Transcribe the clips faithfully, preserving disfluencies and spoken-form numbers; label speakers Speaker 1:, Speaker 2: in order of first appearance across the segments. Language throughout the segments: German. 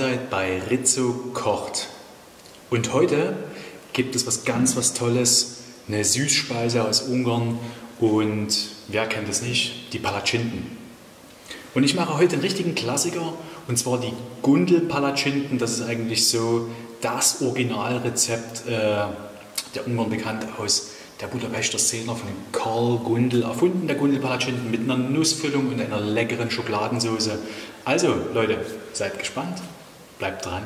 Speaker 1: Mahlzeit bei Rizzo kocht. Und heute gibt es was ganz was Tolles, eine Süßspeise aus Ungarn und wer kennt es nicht, die Palatschinken. Und ich mache heute einen richtigen Klassiker und zwar die Gundel-Palatschinken. Das ist eigentlich so das Originalrezept äh, der Ungarn, bekannt aus der Budapester Szene von dem Karl Gundel, erfunden der Gundel-Palatschinken mit einer Nussfüllung und einer leckeren Schokoladensauce. Also Leute, seid gespannt, bleibt dran.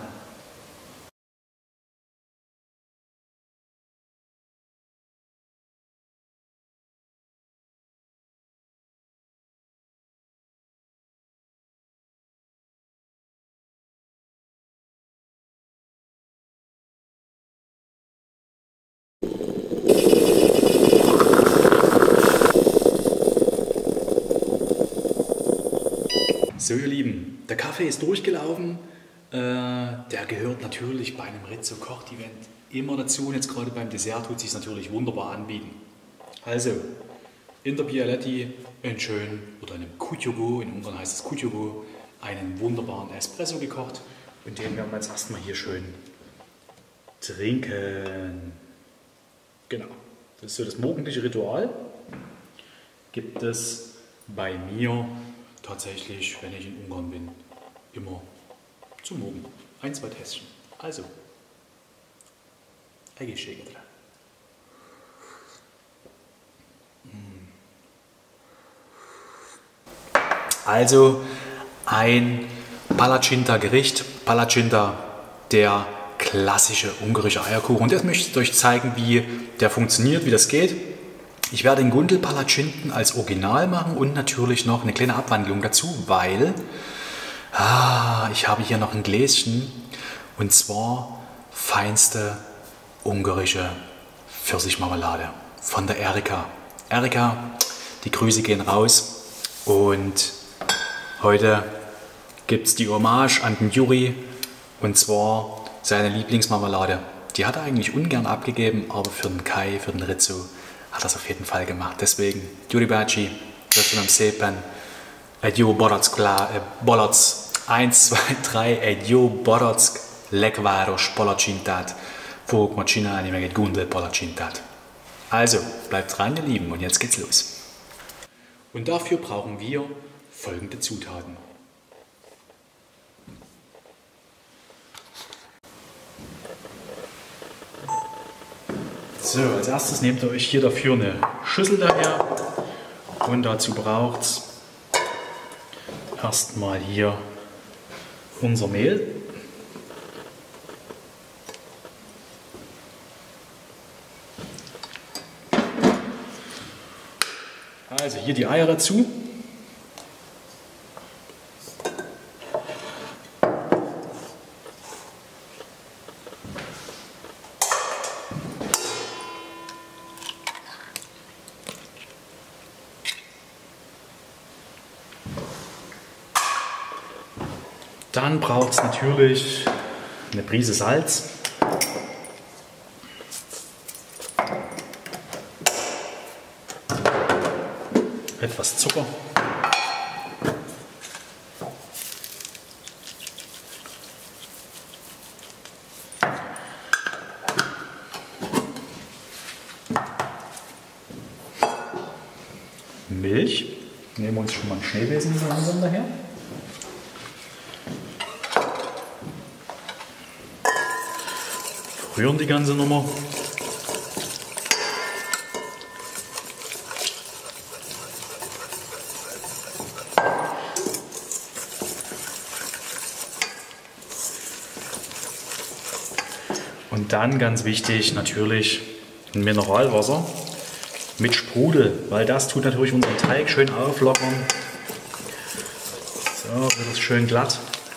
Speaker 1: So ihr Lieben, der Kaffee ist durchgelaufen, äh, der gehört natürlich bei einem Rizzo Kocht Event immer dazu und jetzt gerade beim Dessert tut es sich natürlich wunderbar anbieten. Also in der Bialetti einen schönen, oder einem Kutyogo, in Ungarn heißt es Kutyogo, einen wunderbaren Espresso gekocht und den werden wir jetzt erstmal hier schön trinken. Genau, das ist so das morgendliche Ritual, gibt es bei mir tatsächlich, wenn ich in Ungarn bin, immer zum Morgen. Ein, zwei Tässchen. Also, egészségedre. Also ein Palatschinta-Gericht. Palatschinta, der klassische ungarische Eierkuchen. Und jetzt möchte ich euch zeigen, wie der funktioniert, wie das geht. Ich werde den Gundel-Palatschinken als Original machen und natürlich noch eine kleine Abwandlung dazu, weil ah, ich habe hier noch ein Gläschen und zwar feinste ungarische Pfirsichmarmelade von der Erika. Erika, die Grüße gehen raus und heute gibt es die Hommage an den Juri und zwar seine Lieblingsmarmelade. Die hat er eigentlich ungern abgegeben, aber für den Kai, für den Rizzo, hat das auf jeden Fall gemacht. Deswegen, Juri Bácsi, köszönöm szépen, egy jó barack, balac, eins, zwei, drei, egy jó barack, lekváros palacsintát fogok ma csinálni, meg egy Gundel palacsintát. Also, bleibt dran, ihr Lieben, und jetzt geht's los. Und dafür brauchen wir folgende Zutaten. So, als erstes nehmt ihr euch hier dafür eine Schüssel daher und dazu braucht es erstmal hier unser Mehl. Also hier die Eier dazu. Dann braucht es natürlich eine Prise Salz. Etwas Zucker. Milch. Nehmen wir uns schon mal ein Schneebesen so langsam daher. Rühren die ganze Nummer. Und dann ganz wichtig natürlich ein Mineralwasser mit Sprudel, weil das tut natürlich unseren Teig schön auflockern. So, wird es schön glatt.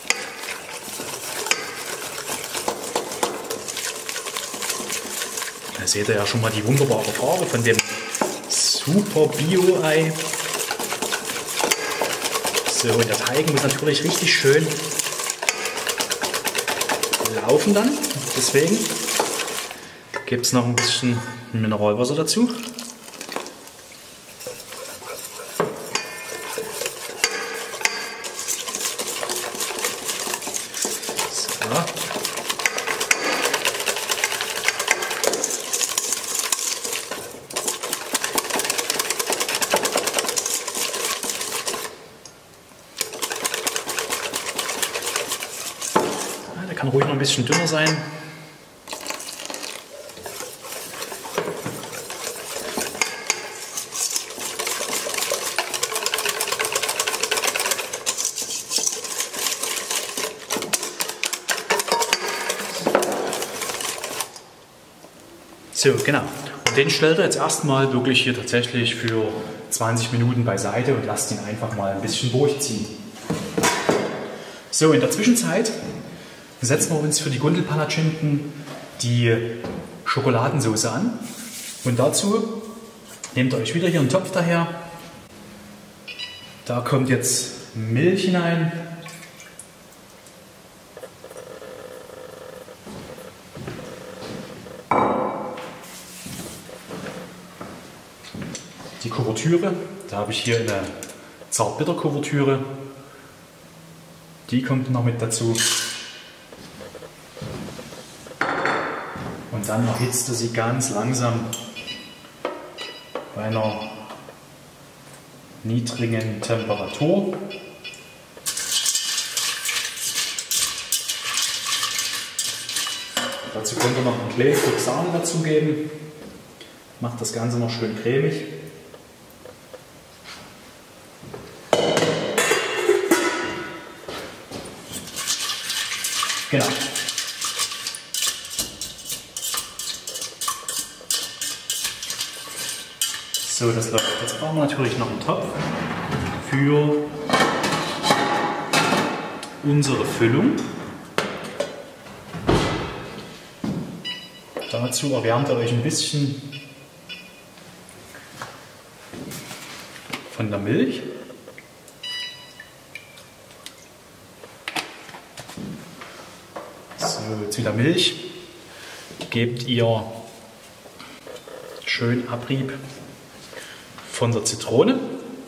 Speaker 1: Da seht ihr ja schon mal die wunderbare Farbe von dem super Bio-Ei. So, und der Teig muss natürlich richtig schön laufen dann. Deswegen gibt es noch ein bisschen Mineralwasser dazu. Kann ruhig noch ein bisschen dünner sein.
Speaker 2: So, genau. Und den stellt ihr jetzt erstmal wirklich hier tatsächlich für zwanzig Minuten beiseite und lasst ihn einfach mal ein bisschen durchziehen. So, in der Zwischenzeit setzen wir uns für die Gundelpalatschinken die Schokoladensauce an. Und dazu nehmt ihr euch wieder hier einen Topf daher. Da kommt jetzt Milch hinein. Die Kuvertüre, da habe ich hier eine Zartbitter-Kuvertüre. Die kommt noch mit dazu. Und dann erhitzt ihr sie ganz langsam bei einer niedrigen Temperatur. Dazu könnt ihr noch ein kleines Stück Sahne dazugeben. Macht das Ganze noch schön cremig. Genau. So, das läuft. Jetzt brauchen wir natürlich noch einen Topf für unsere Füllung. Dazu erwärmt ihr euch ein bisschen von der Milch. So, zu der Milch gebt ihr schön Abrieb von der Zitrone.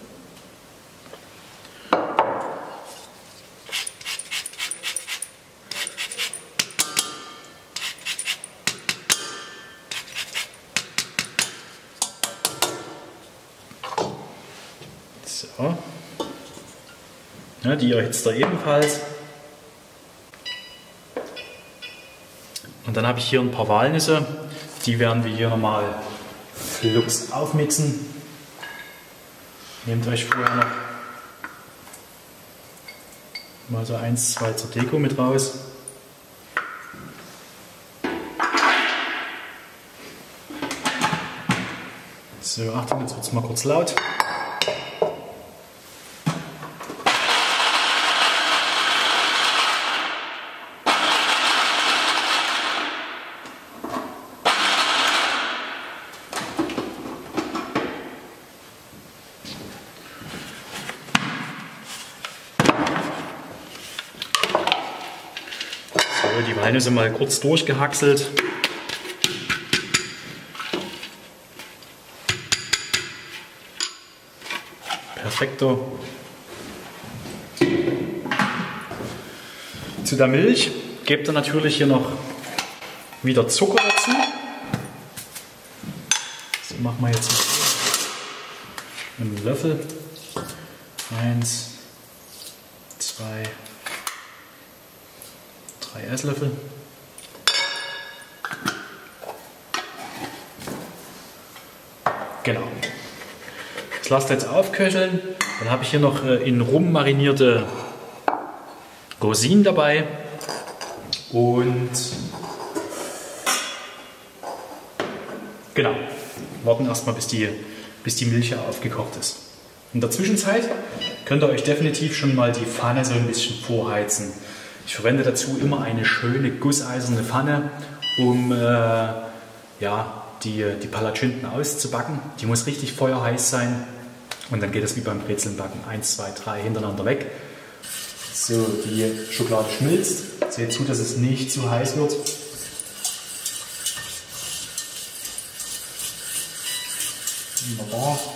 Speaker 2: So. Ja, die erhitzt ihr ebenfalls. Und dann habe ich hier ein paar Walnüsse, die werden wir hier nochmal flugs aufmixen. Nehmt euch vorher noch mal so eins, zwei zur Deko mit raus. So, Achtung, jetzt wird es mal kurz laut. Die Walnüsse mal kurz durchgehackselt. Perfekto. Zu der Milch gebt ihr natürlich hier noch wieder Zucker dazu. Das machen wir jetzt mit einem Löffel. Eins, zwei, drei Esslöffel. Genau. Das lasst ihr jetzt aufköcheln. Dann habe ich hier noch in Rum marinierte Rosinen dabei. Und genau, warten erstmal, bis die, bis die Milch aufgekocht ist. In der Zwischenzeit könnt ihr euch definitiv schon mal die Pfanne so ein bisschen vorheizen. Ich verwende dazu immer eine schöne gusseiserne Pfanne, um äh, ja, die, die Palatschinken auszubacken. Die muss richtig feuerheiß sein und dann geht es wie beim Brezelnbacken. Eins, zwei, drei hintereinander weg. So, die Schokolade schmilzt. Seht zu, dass es nicht zu heiß wird. Wunderbar.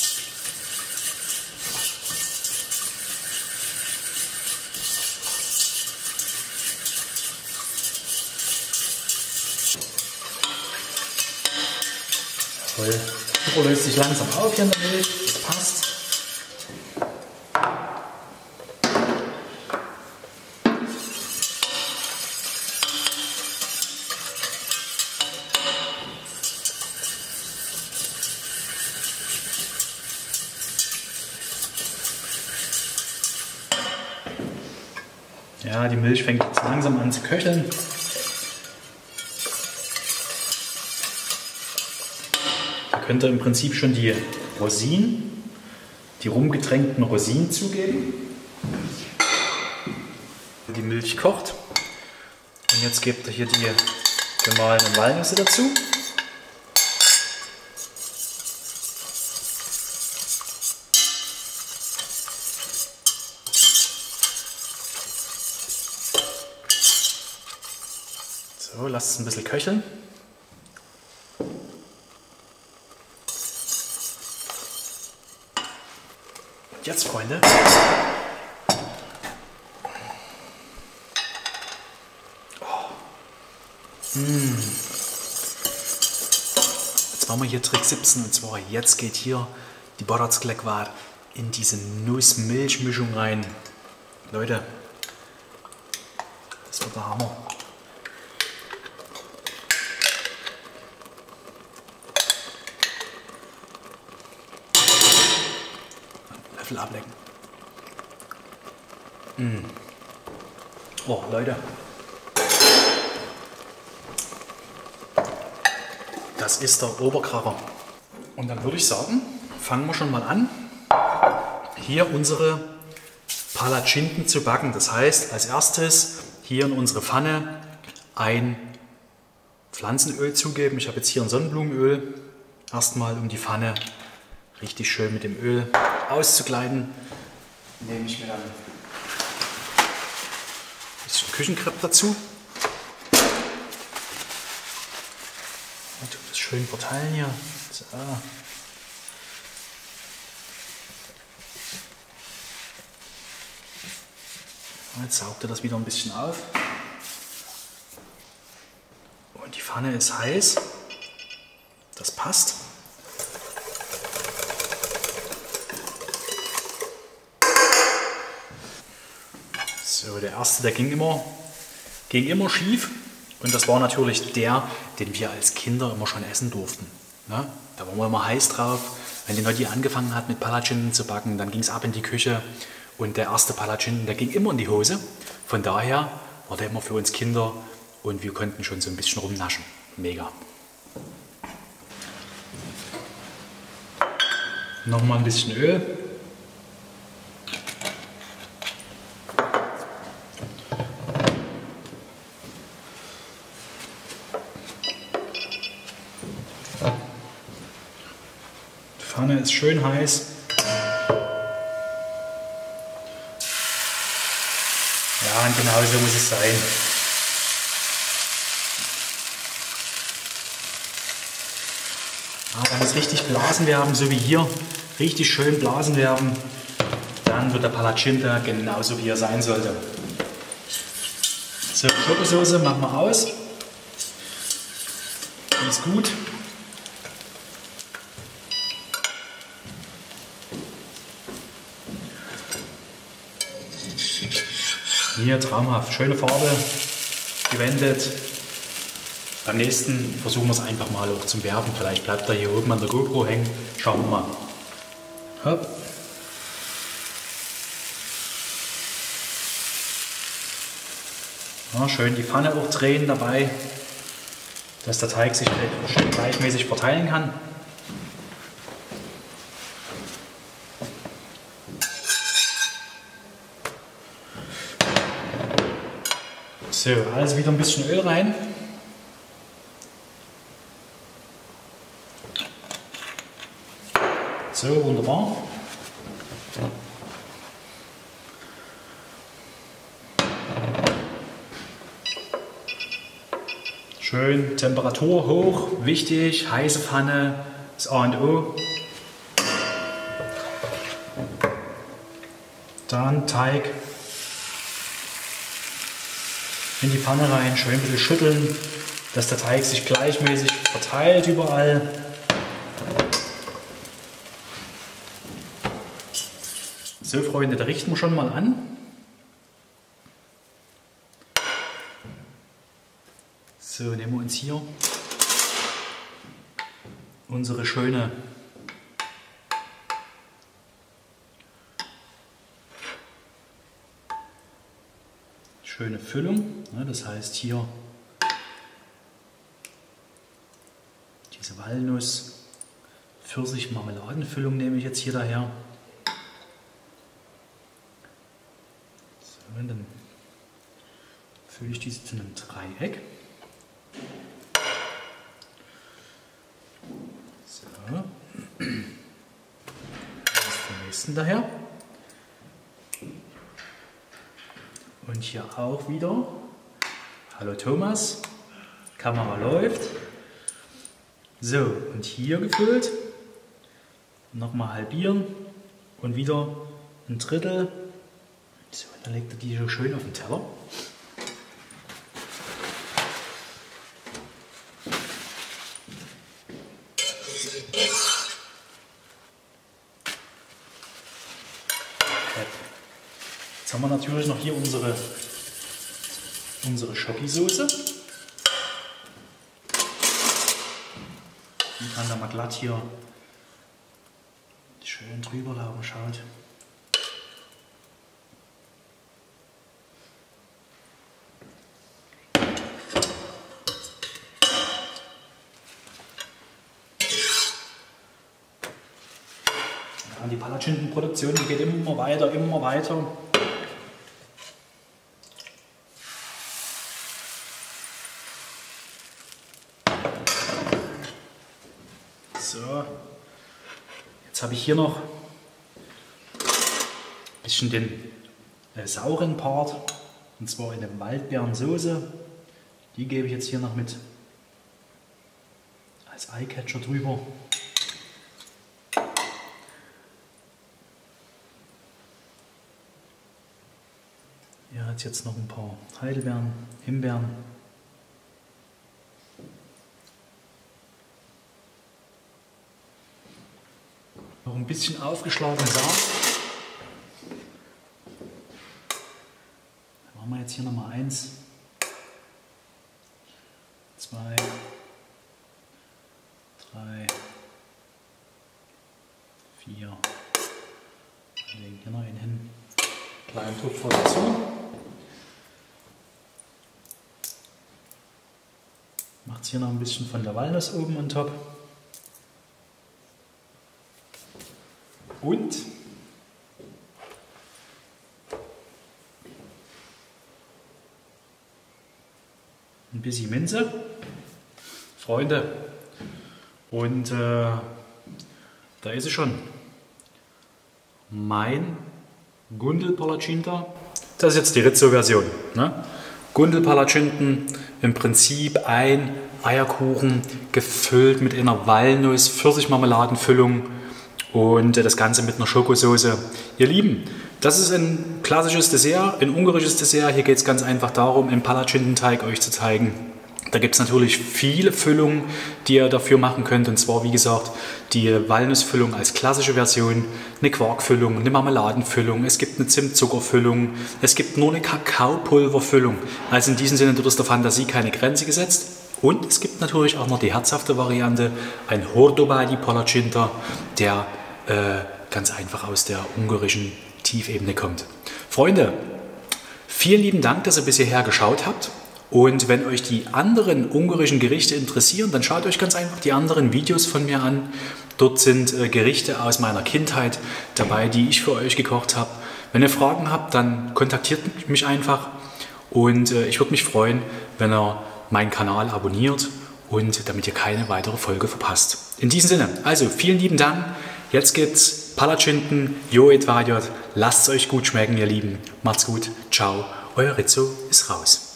Speaker 2: Toll. Zucker löst sich langsam auf hier in der Milch. Das passt. Ja, die Milch fängt jetzt langsam an zu köcheln. Da könnt ihr im Prinzip schon die Rosinen, die rumgetränkten Rosinen zugeben. Die Milch kocht. Und jetzt gebt ihr hier die gemahlenen Walnüsse dazu. So, lasst es ein bisschen köcheln. Und jetzt, Freunde, Mmh. Jetzt machen wir hier Trick siebzehn und zwar jetzt geht hier die Baracklekvar in diese Nuss-Milch-Mischung rein. Leute, das wird der Hammer. Löffel ablecken. Mmh. Oh, Leute. Das ist der Oberkracher. Und dann würde ich sagen, fangen wir schon mal an, hier unsere Palatschinken zu backen. Das heißt, als erstes hier in unsere Pfanne ein Pflanzenöl zugeben. Ich habe jetzt hier ein Sonnenblumenöl. Erstmal, um die Pfanne richtig schön mit dem Öl auszukleiden, nehme ich mir dann ein bisschen Küchenkrepp dazu. Das schön verteilen hier. So. Jetzt saugt er das wieder ein bisschen auf. Und die Pfanne ist heiß. Das passt. So, der erste, der ging immer, ging immer schief. Und das war natürlich der, den wir als Kinder immer schon essen durften. Ne? Da waren wir immer heiß drauf. Wenn die Notti angefangen hat mit Palatschinken zu backen, dann ging es ab in die Küche. Und der erste Palatschinken, der ging immer in die Hose. Von daher war der immer für uns Kinder und wir konnten schon so ein bisschen rumnaschen. Mega. Nochmal ein bisschen Öl. Die Pfanne ist schön heiß. Ja, und genau so muss es sein. Ja, da muss richtig Blasen werden, so wie hier. Richtig schön Blasen werden. Dann wird der Palatschinke genauso wie er sein sollte. So, Schokosauce machen wir aus. Die ist gut. Hier traumhaft, schöne Farbe, gewendet. Beim nächsten versuchen wir es einfach mal auch zum Werfen. Vielleicht bleibt er hier oben an der GoPro hängen. Schauen wir mal. Hopp. Ja, schön die Pfanne auch drehen dabei, dass der Teig sich schön gleichmäßig verteilen kann. So, alles wieder ein bisschen Öl rein. So, wunderbar. Schön Temperatur hoch, wichtig, heiße Pfanne, das A und O. Dann Teig in die Pfanne rein, schön ein bisschen schütteln, dass der Teig sich gleichmäßig verteilt überall. So Freunde, da richten wir schon mal an. So, nehmen wir uns hier unsere schöne schöne Füllung. Das heißt hier diese Walnuss, Pfirsich, Marmeladenfüllung nehme ich jetzt hier daher. So, und dann fülle ich diese zu einem Dreieck. So. Das ist der nächsten daher. Und hier auch wieder. Hallo Thomas, Kamera läuft. So, und hier gefüllt. Nochmal halbieren und wieder ein Drittel. So, dann legt er die so schön auf den Teller. Jetzt haben wir natürlich noch hier unsere, unsere Schoki-Soße. Die kann da mal glatt hier schön drüber laufen, schaut. Ja, die Palatschinkenproduktion, die geht immer weiter, immer weiter. So, jetzt habe ich hier noch ein bisschen den äh, sauren Part, und zwar in der Waldbeerensoße. Die gebe ich jetzt hier noch mit als Eyecatcher drüber. Hier hat jetzt noch ein paar Heidelbeeren, Himbeeren. Noch ein bisschen aufgeschlagenen Samen. Dann machen wir jetzt hier nochmal eins, zwei, drei, vier. Wir legen hier noch einen hin. Kleinen Tupfer dazu. Macht hier noch ein bisschen von der Walnuss oben on top. Und ein bisschen Minze, Freunde. Und äh, da ist es schon. Mein Gundel-Palatschinta. Das ist jetzt die Rizzo-Version. Ne? Gundel-Palatschinken, im Prinzip ein Eierkuchen gefüllt mit einer Walnuss, Pfirsich-Marmeladenfüllung. Und das Ganze mit einer Schokosauce. Ihr Lieben, das ist ein klassisches Dessert, ein ungarisches Dessert. Hier geht es ganz einfach darum, im Palatschinkenteig euch zu zeigen. Da gibt es natürlich viele Füllungen, die ihr dafür machen könnt. Und zwar, wie gesagt, die Walnussfüllung als klassische Version, eine Quarkfüllung, eine Marmeladenfüllung, es gibt eine Zimtzuckerfüllung, es gibt nur eine Kakaopulverfüllung. Also in diesem Sinne, dort ist der Fantasie keine Grenze gesetzt. Und es gibt natürlich auch noch die herzhafte Variante, ein Hordobadi Palatschinta, der äh, ganz einfach aus der ungarischen Tiefebene kommt. Freunde, vielen lieben Dank, dass ihr bis hierher geschaut habt. Und wenn euch die anderen ungarischen Gerichte interessieren, dann schaut euch ganz einfach die anderen Videos von mir an. Dort sind äh, Gerichte aus meiner Kindheit dabei, die ich für euch gekocht habe. Wenn ihr Fragen habt, dann kontaktiert mich einfach. Und äh, ich würde mich freuen, wenn ihr meinen Kanal abonniert und damit ihr keine weitere Folge verpasst. In diesem Sinne, also vielen lieben Dank. Jetzt gibt's Palatschinken, Jo et Vajot. Lasst es euch gut schmecken, ihr Lieben. Macht's gut. Ciao. Euer Rizzo ist raus.